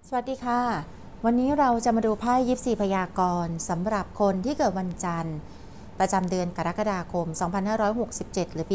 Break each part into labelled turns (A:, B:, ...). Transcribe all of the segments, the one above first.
A: สวัสดีค่ะวันนี้เราจะมาดูไพ่ยิปซีพยากรณ์สำหรับคนที่เกิดวันจันทร์ประจำเดือนกรกฎาคม 2567 หรือปี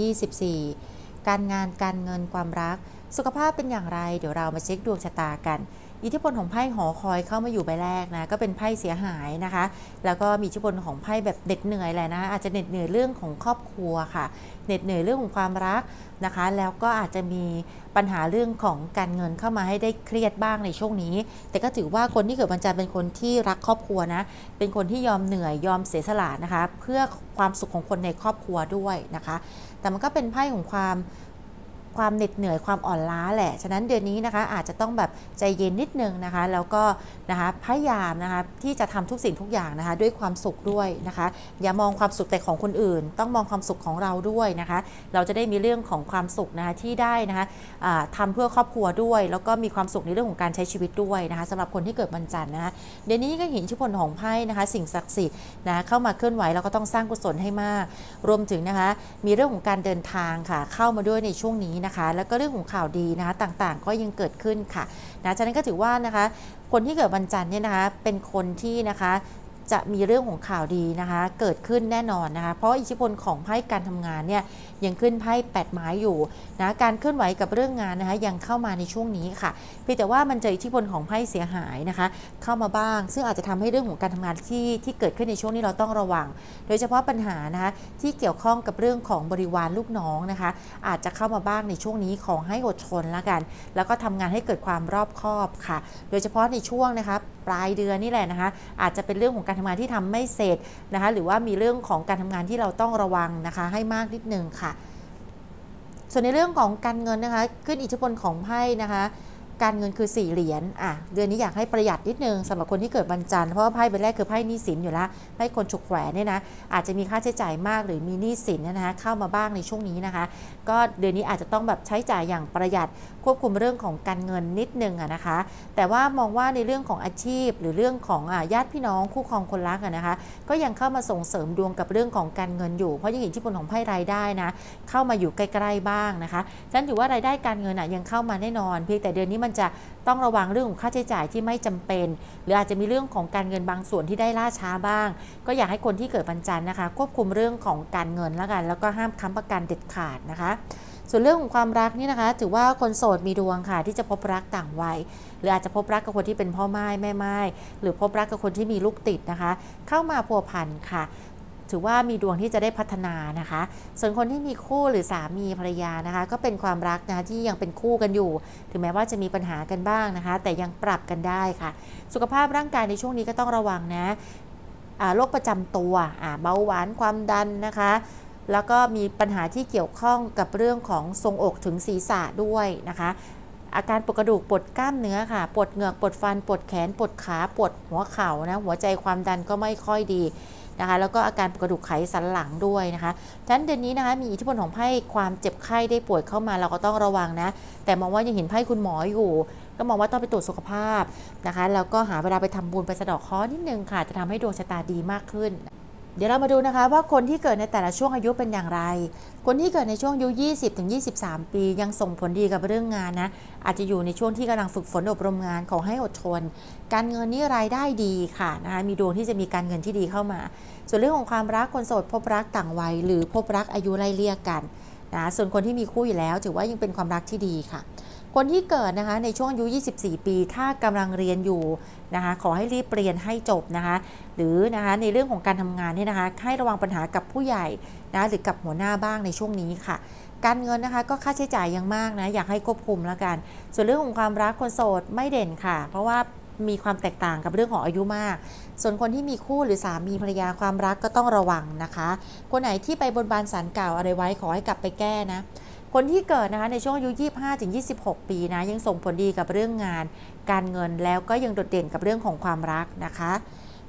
A: 2024 การงานการเงินความรักสุขภาพเป็นอย่างไรเดี๋ยวเรามาเช็คดวงชะตากันอิทธิพลของไพ่หอคอยเข้ามาอยู่ใบแรกนะก็เป็นไพ่เสียหายนะคะแล้วก็มีอิทธิพลของไพ่แบบเหน็ดเหนื่อยแหละนะอาจจะเหน็ดเหนื่อยเรื่องของครอบครัวค่ะเหน็ดเหนื่อยเรื่องของความรักนะคะแล้วก็อาจจะมีปัญหาเรื่องของการเงินเข้ามาให้ได้เครียดบ้างในช่วงนี้แต่ก็ถือว่าคนที่เกิดวันจันทร์เป็นคนที่รักครอบครัวนะเป็นคนที่ยอมเหนื่อยยอมเสียสละนะคะเพื่อความสุขของคนในครอบครัวด้วยนะคะแต่มันก็เป็นไพ่ของความเหน็ดเหนื่อยความอ่อนล้าแหละฉะนั้นเดือนนี้นะคะอาจจะต้องแบบใจเย็นนิดนึงนะคะแล้วก็นะคะพยายามนะคะที่จะทำทุกสิ่งทุกอย่างนะคะด้วยความสุขด้วยนะคะอย่ามองความสุขแต่ของคนอื่นต้องมองความสุขของเราด้วยนะคะเราจะได้มีเรื่องของความสุขนะคะที่ได้นะคะทำเพื่อครอบครัวด้วยแล้วก็มีความสุขในเรื่องของการใช้ชีวิตด้วยนะคะสำหรับคนที่เกิดวันจันทร์นะคะเดือนนี้ก็เห็นอิทธิพลของไพ่นะคะสิ่งศักดิ์สิทธิ์นะเข้ามาเคลื่อนไหวแล้วก็ต้องสร้างกุศลให้มากรวมถึงนะคะมีเรื่องของการเดินทางค่ะเข้ามาด้วยในช่วงนี้นะคะแล้วก็เรื่องของข่าวดีนะคะต่างๆก็ยังเกิดขึ้นค่ะนะฉะนั้นก็ถือว่านะคะคนที่เกิดวันจันทร์เนี่ยนะคะเป็นคนที่นะคะจะมีเรื่องของข่าวดีนะคะเกิดขึ้นแน่นอนนะคะเพราะอิทธิพลของไพ่การทำงานเนี่ยยังขึ้นไพ่8ไม้อยู่นะการเคลื่อนไหวกับเรื่องงานนะคะยังเข้ามาในช่วงนี้ค่ะเพียงแต่ว่ามันเจออิทธิพลของไพ่เสียหายนะคะเข้ามาบ้างซึ่งอาจจะทำให้เรื่องของการทำงานที่เกิดขึ้นในช่วงนี้เราต้องระวังโดยเฉพาะปัญหานะคะที่เกี่ยวข้องกับเรื่องของบริวารลูกน้องนะคะอาจจะเข้ามาบ้างในช่วงนี้ขอให้อดทนละกันแล้วก็ทำงานให้เกิดความรอบคอบค่ะโดยเฉพาะในช่วงนะคะปลายเดือนนี่แหละนะคะอาจจะเป็นเรื่องของการทำงานที่ทำไม่เสร็จนะคะหรือว่ามีเรื่องของการทำงานที่เราต้องระวังนะคะให้มากนิดนึงค่ะส่วนในเรื่องของการเงินนะคะขึ้นอิทธิพลของไพ่นะคะการเงินคือ4เหรียญเดือนนี้อยากให้ประหยัดนิดนึงสำหรับคนที่เกิดวันจันทร์เพราะว่าไพ่ใบแรกคือไพ่หนี้สินอยู่แล้วไพ่คนฉุกแขวนเนี่ยนะอาจจะมีค่าใช้จ่ายมากหรือมีหนี้สินนะคะเข้ามาบ้างในช่วงนี้นะคะก็เดือนนี้อาจจะต้องแบบใช้จ่ายอย่างประหยัดควบคุมเรื่องของการเงินนิดนึงนะคะแต่ว่ามองว่าในเรื่องของอาชีพหรือเรื่องของญาติพี่น้องคู่ครองคนรักนะคะก็ยังเข้ามาส่งเสริมดวงกับเรื่องของการเงินอยู่เพราะยังเห็นอิทธิพลของไพ่รายได้นะเข้ามาอยู่ใกล้ๆบ้างนะคะฉะนั้นถือว่ารายได้การเงินยังเข้ามาแน่นอนเพียงแต่เดือนนี้มันจะต้องระวังเรื่องของค่าใช้จ่ายที่ไม่จำเป็นหรืออาจจะมีเรื่องของการเงินบางส่วนที่ได้ล่าช้าบ้างก็อยากให้คนที่เกิดวันจันทร์นะคะควบคุมเรื่องของการเงินแล้วกันแล้วก็ห้ามค้ำประกันเด็ดขาดนะคะส่วนเรื่องของความรักนี่นะคะถือว่าคนโสดมีดวงค่ะที่จะพบรักต่างวัยหรืออาจจะพบรักกับคนที่เป็นพ่อไม้แม่ไม้หรือพบรักกับคนที่มีลูกติดนะคะเข้ามาพัวพันค่ะถือว่ามีดวงที่จะได้พัฒนานะคะส่วนคนที่มีคู่หรือสามีภรรยานะคะก็เป็นความรักนะที่ยังเป็นคู่กันอยู่ถึงแม้ว่าจะมีปัญหากันบ้างนะคะแต่ยังปรับกันได้ค่ะสุขภาพร่างกายในช่วงนี้ก็ต้องระวังนะโรคประจำตัวเบาหวานความดันนะคะแล้วก็มีปัญหาที่เกี่ยวข้องกับเรื่องของทรงอกถึงศีรษะด้วยนะคะอาการปวดกระดูกปวดกล้ามเนื้อค่ะปวดเหงือกปวดฟันปวดแขนปวดขาปวดหัวเข่านะหัวใจความดันก็ไม่ค่อยดีนะคะแล้วก็อาการปวดกระดูกไขสันหลังด้วยนะคะฉะนั้นเดือนนี้นะคะมีอิทธิพลของไพ่ความเจ็บไข้ได้ป่วยเข้ามาเราก็ต้องระวังนะแต่มองว่ายังเห็นไพ่คุณหมออยู่ก็มองว่าต้องไปตรวจสุขภาพนะคะแล้วก็หาเวลาไปทำบุญไปสะเดาะเคราะห์นิดนึงค่ะจะทำให้ดวงชะตาดีมากขึ้นเดี๋ยวเรามาดูนะคะว่าคนที่เกิดในแต่ละช่วงอายุเป็นอย่างไรคนที่เกิดในช่วงอายุ 20-23 ปียังส่งผลดีกับเรื่องงานนะอาจจะอยู่ในช่วงที่กำลังฝึกฝนอบรมงานขอให้อดทนการเงินนี่รายได้ดีค่ะนะคะมีดวงที่จะมีการเงินที่ดีเข้ามาส่วนเรื่องของความรักคนโสดพบรักต่างวัยหรือพบรักอายุไล่เลี่ยกันนะส่วนคนที่มีคู่อยู่แล้วถือว่ายังเป็นความรักที่ดีค่ะคนที่เกิดนะคะในช่วงอายุ 24 ปีถ้ากำลังเรียนอยู่นะคะขอให้รีบเรียนให้จบนะคะหรือนะคะในเรื่องของการทำงานเนี่ยนะคะให้ระวังปัญหากับผู้ใหญ่นะหรือกับหัวหน้าบ้างในช่วงนี้ค่ะการเงินนะคะก็ค่าใช้จ่ายยังมากนะอยากให้ควบคุมแล้วกันส่วนเรื่องของความรักคนโสดไม่เด่นค่ะเพราะว่ามีความแตกต่างกับเรื่องของอายุมากส่วนคนที่มีคู่หรือสามีภรรยาความรักก็ต้องระวังนะคะคนไหนที่ไปบนบานศาลกล่าวอะไรไว้ขอให้กลับไปแก้นะคนที่เกิดนะคะในช่วงอายุ 25-26 ปีนะยังส่งผลดีกับเรื่องงานการเงินแล้วก็ยังโดดเด่นกับเรื่องของความรักนะคะ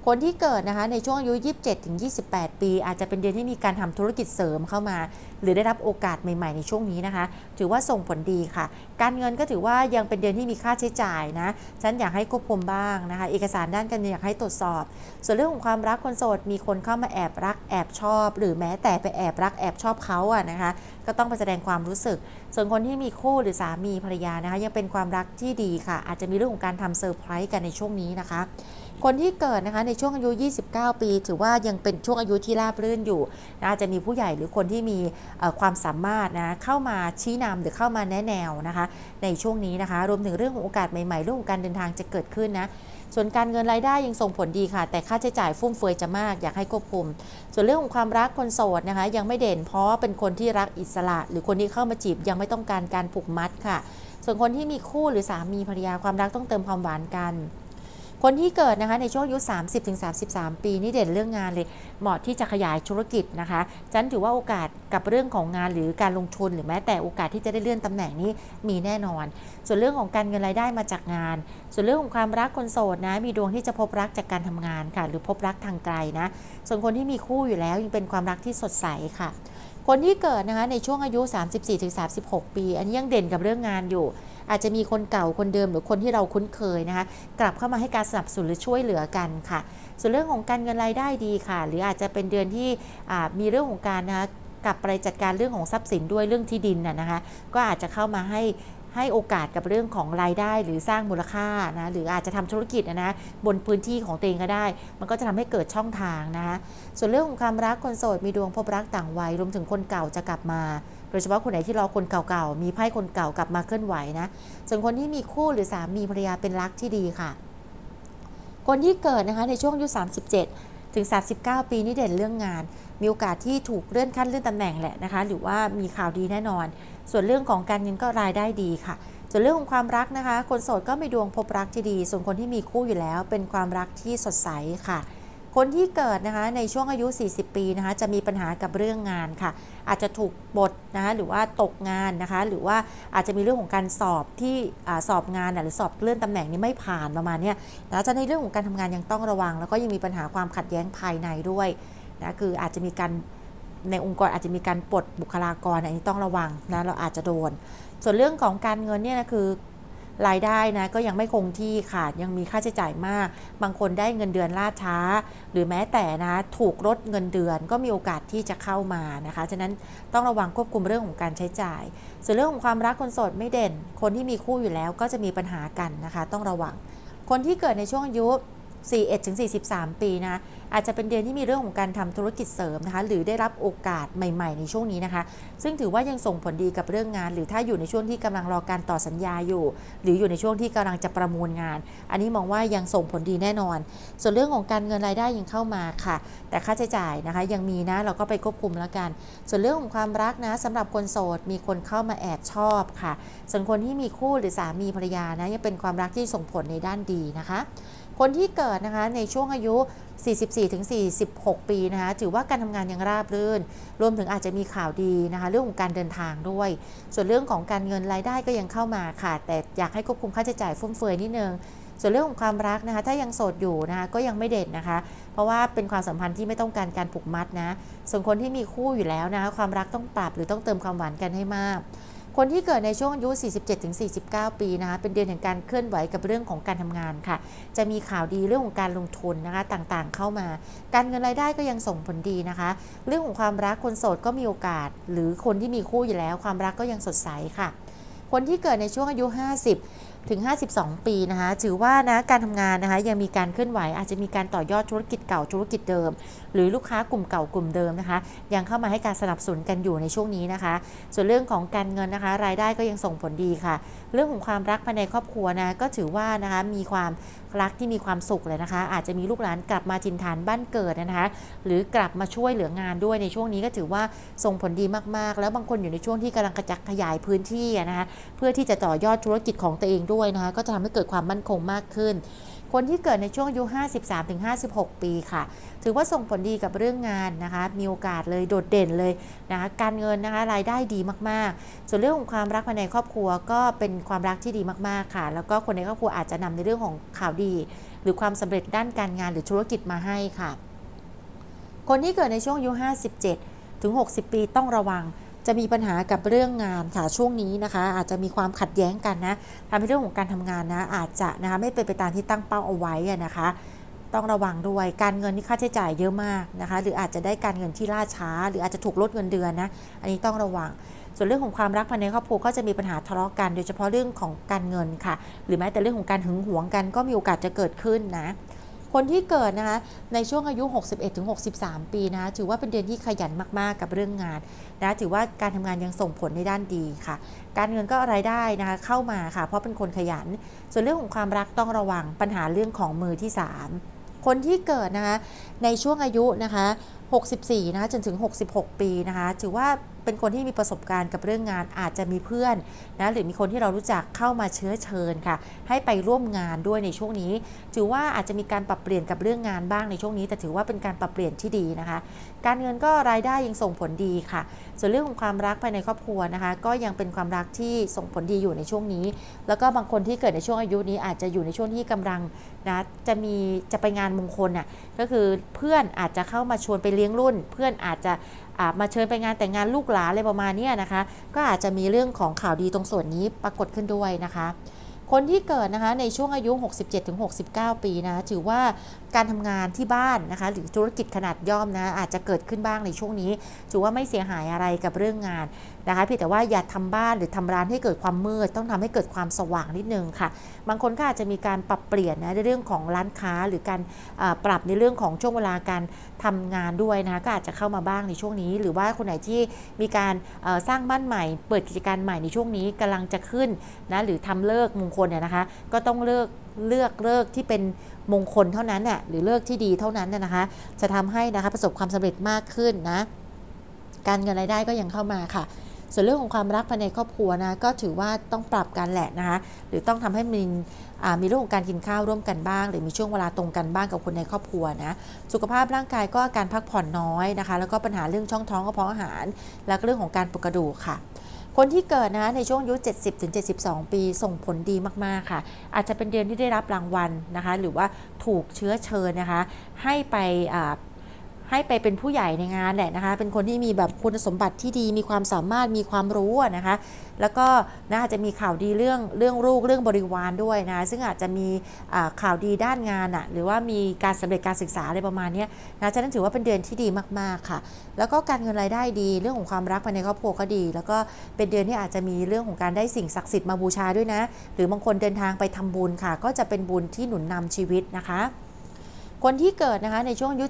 A: คนที่เกิดนะคะในช่วงอายุ 27-28 ปีอาจจะเป็นเดือนที่มีการทำธุรกิจเสริมเข้ามาหรือได้รับโอกาสใหม่ๆในช่วงนี้นะคะถือว่าส่งผลดีค่ะการเงินก็ถือว่ายังเป็นเดือนที่มีค่าใช้จ่ายนะฉันอยากให้ควบคุมบ้างนะคะเอกสารด้านการเงินอยากให้ตรวจสอบส่วนเรื่องของความรักคนโสดมีคนเข้ามาแอบรักแอบชอบหรือแม้แต่ไปแอบรักแอบชอบเขาอะนะคะก็ต้องไปแสดงความรู้สึกส่วนคนที่มีคู่หรือสามีภรรยานะคะยังเป็นความรักที่ดีค่ะอาจจะมีเรื่องของการทำเซอร์ไพรส์กันในช่วงนี้นะคะคนที่เกิดนะคะในช่วงอายุ 29 ปีถือว่ายังเป็นช่วงอายุที่ราบรื่นอยู่นะจะมีผู้ใหญ่หรือคนที่มีความสามารถนะเข้ามาชี้นำหรือเข้ามาแนะแนวนะคะในช่วงนี้นะคะรวมถึงเรื่องของโอกาสใหม่ๆเรื่องของการเดินทางจะเกิดขึ้นนะส่วนการเงินรายได้ยังส่งผลดีค่ะแต่ค่าใช้จ่ายฟุ่มเฟือยจะมากอยากให้ควบคุมส่วนเรื่องของความรักคนโสดนะคะยังไม่เด่นเพราะเป็นคนที่รักอิสระหรือคนที่เข้ามาจีบยังไม่ต้องการการผูกมัดค่ะส่วนคนที่มีคู่หรือสามีภรรยาความรักต้องเติมความหวานกันคนที่เกิดนะคะในช่วงอายุ 30-33 ปีนี่เด่นเรื่องงานเลยเหมาะที่จะขยายธุรกิจนะคะฉันถือว่าโอกาสกับเรื่องของงานหรือการลงทุนหรือแม้แต่โอกาสที่จะได้เลื่อนตำแหน่งนี้มีแน่นอนส่วนเรื่องของการเงินรายได้มาจากงานส่วนเรื่องของความรักคนโสดนะมีดวงที่จะพบรักจากการทำงานค่ะหรือพบรักทางไกลนะส่วนคนที่มีคู่อยู่แล้วยังเป็นความรักที่สดใสค่ะคนที่เกิดนะคะในช่วงอายุ 34-36 ปีอันนี้ยังเด่นกับเรื่องงานอยู่อาจจะมีคนเก่าคนเดิมหรือคนที่เราคุ้นเคยนะคะกลับเข้ามาให้การสนับสนุนหรือช่วยเหลือกันค่ะส่วนเรื่องของการเงินรายได้ดีค่ะหรืออาจจะเป็นเดือนที่มีเรื่องของการนะคะกลับไปจัดการเรื่องของทรัพย์สินด้วยเรื่องที่ดินนะคะก็อาจจะเข้ามาให้โอกาสกับเรื่องของรายได้หรือสร้างมูลค่านะหรืออาจจะทำธุรกิจนะบนพื้นที่ของตัวเองก็ได้มันก็จะทำให้เกิดช่องทางนะคะส่วนเรื่องของความรักคนโสดมีดวงพบรักต่างวัยรวมถึงคนเก่าจะกลับมาโดยเฉพาะคนไหนที่รอคนเก่าๆมีไพ่คนเก่ากลับมาเคลื่อนไหวนะส่วนคนที่มีคู่หรือสามีภรรยาเป็นรักที่ดีค่ะคนที่เกิดนะคะในช่วงอายุ 37-39 ปีนี่เด่นเรื่องงานมีโอกาสที่ถูกเลื่อนขั้นเลื่อนตำแหน่งแหละนะคะหรือว่ามีข่าวดีแน่นอนส่วนเรื่องของการเงินก็รายได้ดีค่ะส่วนเรื่องของความรักนะคะคนโสดก็มีดวงพบรักที่ดีส่วนคนที่มีคู่อยู่แล้วเป็นความรักที่สดใสค่ะคนที่เกิดนะคะในช่วงอายุ 40 ปีนะคะจะมีปัญหากับเรื่องงานค่ะอาจจะถูกบทนะคะหรือว่าตกงานนะคะหรือว่าอาจจะมีเรื่องของการสอบที่สอบงานหรือสอบเลื่อนตำแหน่งนี้ไม่ผ่านประมาณนี้นะจะในเรื่องของการทำงานยังต้องระวังแล้วก็ยังมีปัญหาความขัดแย้งภายในด้วยนะคืออาจจะมีการในองค์กรอาจจะมีการปลดบุคลากรอันนี้ต้องระวังนะเราอาจจะโดนส่วนเรื่องของการเงินเนี่ยนะคือรายได้นะก็ยังไม่คงที่ค่ะยังมีค่าใช้จ่ายมากบางคนได้เงินเดือนล่าช้าหรือแม้แต่นะถูกลดเงินเดือนก็มีโอกาสที่จะเข้ามานะคะฉะนั้นต้องระวังควบคุมเรื่องของการใช้จ่ายส่วนเรื่องของความรักคนโสดไม่เด่นคนที่มีคู่อยู่แล้วก็จะมีปัญหากันนะคะต้องระวังคนที่เกิดในช่วงอายุ 41-43 ปีนะอาจจะเป็นเดือนที่มีเรื่องของการทำธุรกิจเสริมนะคะหรือได้รับโอกาสใหม่ๆในช่วงนี้นะคะซึ่งถือว่ายังส่งผลดีกับเรื่องงานหรือถ้าอยู่ในช่วงที่กำลังรอการต่อสัญญาอยู่หรืออยู่ในช่วงที่กำลังจะประมูลงานอันนี้มองว่ายังส่งผลดีแน่นอนส่วนเรื่องของการเงินรายได้ยังเข้ามาค่ะแต่ค่าใช้จ่ายนะคะยังมีนะเราก็ไปควบคุมแล้วกันส่วนเรื่องของความรักนะสำหรับคนโสดมีคนเข้ามาแอบชอบค่ะส่วนคนที่มีคู่หรือสามีภรรยานะยังเป็นความรักที่ส่งผลในด้านดีนะคะคนที่เกิดนะคะในช่วงอายุ 44-46 ปีนะคะถือว่าการทำงานยังราบรื่นรวมถึงอาจจะมีข่าวดีนะคะเรื่องของการเดินทางด้วยส่วนเรื่องของการเงินรายได้ก็ยังเข้ามาค่ะแต่อยากให้ควบคุมค่าใช้จ่ายฟุ่มเฟือยนิดนึงส่วนเรื่องของความรักนะคะถ้ายังโสดอยู่นะคะก็ยังไม่เด่นนะคะเพราะว่าเป็นความสัมพันธ์ที่ไม่ต้องการการผูกมัดนะส่วนคนที่มีคู่อยู่แล้วนะคะความรักต้องปรับหรือต้องเติมความหวานกันให้มากคนที่เกิดในช่วงอายุ 47-49 ปีนะคะเป็นเดือนแห่งการเคลื่อนไหวกับเรื่องของการทำงานค่ะจะมีข่าวดีเรื่องของการลงทุนนะคะต่างๆเข้ามาการเงินรายได้ก็ยังส่งผลดีนะคะเรื่องของความรักคนโสดก็มีโอกาสหรือคนที่มีคู่อยู่แล้วความรักก็ยังสดใสค่ะคนที่เกิดในช่วงอายุ 50-52 ปีนะคะถือว่านะการทำงานนะคะยังมีการเคลื่อนไหวอาจจะมีการต่อยอดธุรกิจเก่าธุรกิจเดิมหรือลูกค้ากลุ่มเก่ากลุ่มเดิมนะคะยังเข้ามาให้การสนับสนุนกันอยู่ในช่วงนี้นะคะส่วนเรื่องของการเงินนะคะรายได้ก็ยังส่งผลดีค่ะเรื่องของความรักภายในครอบครัวนะก็ถือว่านะคะมีความรักที่มีความสุขเลยนะคะอาจจะมีลูกหลานกลับมาถิ่นฐานบ้านเกิดนะคะหรือกลับมาช่วยเหลืองานด้วยในช่วงนี้ก็ถือว่าส่งผลดีมากๆแล้วบางคนอยู่ในช่วงที่กำลังกระจัดขยายพื้นที่นะคะเพื่อที่จะต่อยอดธุรกิจของตัวเองด้วยนะคะก็จะทำให้เกิดความมั่นคงมากขึ้นคนที่เกิดในช่วงอายุ 53-56 ปีค่ะถือว่าส่งผลดีกับเรื่องงานนะคะมีโอกาสเลยโดดเด่นเลยนะคะการเงินนะคะรายได้ดีมากๆส่วนเรื่องของความรักภายในครอบครัวก็เป็นความรักที่ดีมากๆค่ะแล้วก็คนในครอบครัวอาจจะนำในเรื่องของข่าวดีหรือความสำเร็จด้านการงานหรือธุรกิจมาให้ค่ะคนที่เกิดในช่วงอายุ 57-60 ปีต้องระวังจะมีปัญหากับเรื่องงานค่ะช่วงนี้นะคะอาจจะมีความขัดแย้งกันนะทำให้เรื่องของการทำงานนะอาจจะนะคะไม่เป็นไปตามที่ตั้งเป้าเอาไว้นะคะต้องระวังด้วยการเงินที่ค่าใช้จ่ายเยอะมากนะคะหรืออาจจะได้การเงินที่ล่าช้าหรืออาจจะถูกลดเงินเดือนนะอันนี้ต้องระวังส่วนเรื่องของความรักภายในครอบครัวก็จะมีปัญหาทะเลาะกันโดยเฉพาะเรื่องของการเงินค่ะหรือแม้แต่เรื่องของการหึงหวงกันก็มีโอกาสจะเกิดขึ้นนะคนที่เกิดนะคะในช่วงอายุ 61-63 ปีนะถือว่าเป็นเดือนที่ขยันมากๆกับเรื่องงานนะถือว่าการทำงานยังส่งผลในด้านดีค่ะการเงินก็รายได้นะคะเข้ามาค่ะเพราะเป็นคนขยันส่วนเรื่องของความรักต้องระวังปัญหาเรื่องของมือที่3คนที่เกิดนะคะในช่วงอายุนะคะ64นะคะจนถึง66 ปีนะคะถือว่าเป็นคนที่มีประสบการณ์กับเรื่องงานอาจจะมีเพื่อนนะหรือมีคนที่เรารู้จักเข้ามาเชื้อเชิญค่ะให้ไปร่วมงานด้วยในช่วงนี้ถือว่าอาจจะมีการปรับเปลี่ยนกับเรื่องงานบ้างในช่วงนี้แต่ถือว่าเป็นการปรับเปลี่ยนที่ดีนะคะการเงินก็รายได้ยังส่งผลดีค่ะส่วนเรื่องของความรักภายในครอบครัวนะคะก็ยังเป็นความรักที่ส่งผลดีอยู่ในช่วงนี้แล้วก็บางคนที่เกิดในช่วงอายุนี้อาจจะอยู่ในช่วงที่กำลังนะจะไปงานมงคลน่ะก็คือเพื่อนอาจจะเข้ามาชวนไปเลี้ยงรุ่นเพื่อนอาจจะมาเชิญไปงานแต่งงานลูกหลานอะไรประมาณนี้นะคะก็อาจจะมีเรื่องของข่าวดีตรงส่วนนี้ปรากฏขึ้นด้วยนะคะคนที่เกิดนะคะในช่วงอายุ 67-69 ปีนะถือว่าการทำงานที่บ้านนะคะหรือธุรกิจขนาดย่อมนะอาจจะเกิดขึ้นบ้างในช่วงนี้ถือว่าไม่เสียหายอะไรกับเรื่องงานนะคะเพียงแต่ว่าอย่าทำบ้านหรือทำร้านให้เกิดความมืดต้องทำให้เกิดความสว่างนิดนึงค่ะบางคนก็อาจจะมีการปรับเปลี่ยนนะในเรื่องของร้านค้าหรือการปรับในเรื่องของช่วงเวลาการทำงานด้วยนะก็อาจจะเข้ามาบ้างในช่วงนี้หรือว่าคนไหนที่มีการสร้างบ้านใหม่เปิดกิจการใหม่ในช่วงนี้กำลังจะขึ้นนะหรือทำเลิกมงคลเนี่ยนะคะก็ต้องเลือกเลิกที่เป็นมงคลเท่านั้นน่ะหรือเลิกที่ดีเท่านั้นนะคะจะทำให้นะคะประสบความสำเร็จมากขึ้นนะการเงินรายได้ก็ยังเข้ามาค่ะส่วนเรื่องของความรักภายในครอบครัวนะก็ถือว่าต้องปรับกันแหละนะคะหรือต้องทำให้มีเรื่องของการกินข้าวร่วมกันบ้างหรือมีช่วงเวลาตรงกันบ้างกับคนในครอบครัวนะสุขภาพร่างกายก็การพักผ่อนน้อยนะคะแล้วก็ปัญหาเรื่องช่องท้องกระเพาะอาหารและเรื่องของการปลุกกระดูกค่ะคนที่เกิดนะในช่วงอายุ 70-72 ปีส่งผลดีมากๆค่ะอาจจะเป็นเดือนที่ได้รับรางวัลนะคะหรือว่าถูกเชื้อเชิญนะคะให้ไปเป็นผู้ใหญ่ในงานแหละนะคะเป็นคนที่มีแบบคุณสมบัติที่ดีมีความสามารถมีความรู้นะคะแล้วก็อาจจะมีข่าวดีเรื่องลูกเรื่องบริวารด้วยนะซึ่งอาจจะมีข่าวดีด้านงานหรือว่ามีการสำเร็จการศึกษาอะไรประมาณนี้นะฉะนั้นถือว่าเป็นเดือนที่ดีมากๆค่ะแล้วก็การเงินรายได้ดีเรื่องของความรักภายในครอบครัวก็ดีแล้วก็เป็นเดือนที่อาจจะมีเรื่องของการได้สิ่งศักดิ์สิทธิ์มาบูชาด้วยนะหรือบางคนเดินทางไปทำบุญค่ะก็จะเป็นบุญที่หนุนนำชีวิตนะคะคนที่เกิดนะคะในช่วงอายุ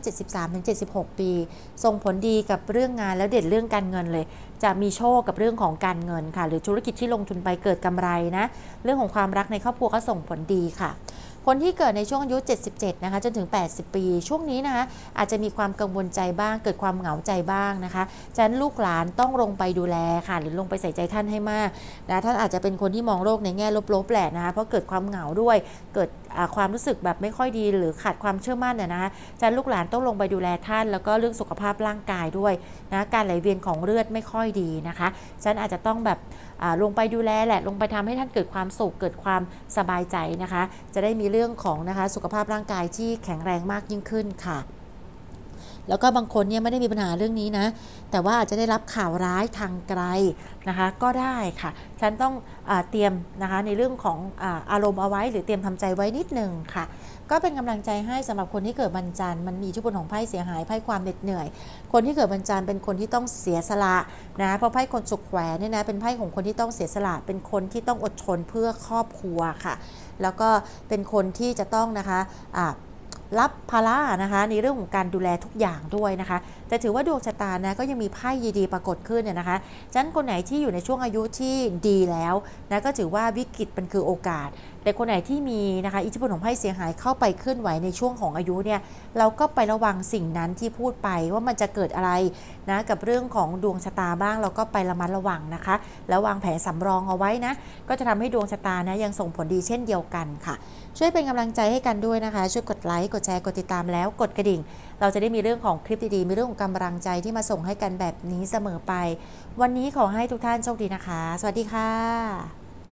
A: 73-76 ปีส่งผลดีกับเรื่องงานแล้วเด่นเรื่องการเงินเลยจะมีโชคกับเรื่องของการเงินค่ะหรือธุรกิจที่ลงทุนไปเกิดกำไรนะเรื่องของความรักในครอบครัวก็ส่งผลดีค่ะคนที่เกิดในช่วงอายุ 77 นะคะจนถึง 80 ปีช่วงนี้นะคะอาจจะมีความกังวลใจบ้างเกิดความเหงาใจบ้างนะคะฉะนั้นลูกหลานต้องลงไปดูแลค่ะหรือลงไปใส่ใจท่านให้มากนะท่านอาจจะเป็นคนที่มองโลกในแง่ลบๆแหละนะคะเพราะเกิดความเหงาด้วยเกิดความรู้สึกแบบไม่ค่อยดีหรือขาดความเชื่อมั่นนะคะฉะนั้นลูกหลานต้องลงไปดูแลท่านแล้วก็เรื่องสุขภาพร่างกายด้วยนะการไหลเวียนของเลือดไม่ค่อยดีนะคะฉะนั้นอาจจะต้องแบบลงไปดูแลแหละลงไปทำให้ท่านเกิดความสุขเกิดความสบายใจนะคะจะได้มีเรื่องของนะคะสุขภาพร่างกายที่แข็งแรงมากยิ่งขึ้นค่ะแล้วก็บางคนเนี่ยไม่ได้มีปัญหาเรื่องนี้นะแต่ว่าอาจจะได้รับข่าวร้ายทางไกลนะคะก็ได้ค่ะฉันต้องเตรียมนะคะในเรื่องของอารมณ์เอาไว้หรือเตรียมทำใจไว้นิดนึงค่ะก็เป็นกำลังใจให้สำหรับคนที่เกิดวันจันทร์มันมีอิทธิพลของไพ่เสียหายไพ่ความเหน็ดเหนื่อยคนที่เกิดวันจันทร์เป็นคนที่ต้องเสียสละนะเพราะไพ่คนสุขแขวนเนี่ยนะเป็นไพ่ของคนที่ต้องเสียสละเป็นคนที่ต้องอดทนเพื่อครอบครัวค่ะแล้วก็เป็นคนที่จะต้องนะคะรับภาระนะคะในเรื่องของการดูแลทุกอย่างด้วยนะคะแต่ถือว่าดวงชะตานะก็ยังมีไพ่ดีๆปรากฏขึ้นเนี่ยนะคะฉะนั้นคนไหนที่อยู่ในช่วงอายุที่ดีแล้วนะก็ถือว่าวิกฤตมันคือโอกาสแต่คนไหนที่มีนะคะอิทธิพลของไพ่เสียหายเข้าไปเคลื่อนไหวในช่วงของอายุเนี่ยเราก็ไประวังสิ่งนั้นที่พูดไปว่ามันจะเกิดอะไรนะกับเรื่องของดวงชะตาบ้างเราก็ไประมัดระวังนะคะแล้ววางแผนสำรองเอาไว้นะก็จะทำให้ดวงชะตานะยังส่งผลดีเช่นเดียวกันค่ะช่วยเป็นกำลังใจให้กันด้วยนะคะช่วยกดไลค์กดแชร์กดติดตามแล้วกดกระดิ่งเราจะได้มีเรื่องของคลิปดีๆมีเรื่องของกำลังใจที่มาส่งให้กันแบบนี้เสมอไปวันนี้ขอให้ทุกท่านโชคดีนะคะสวัสดีค่ะ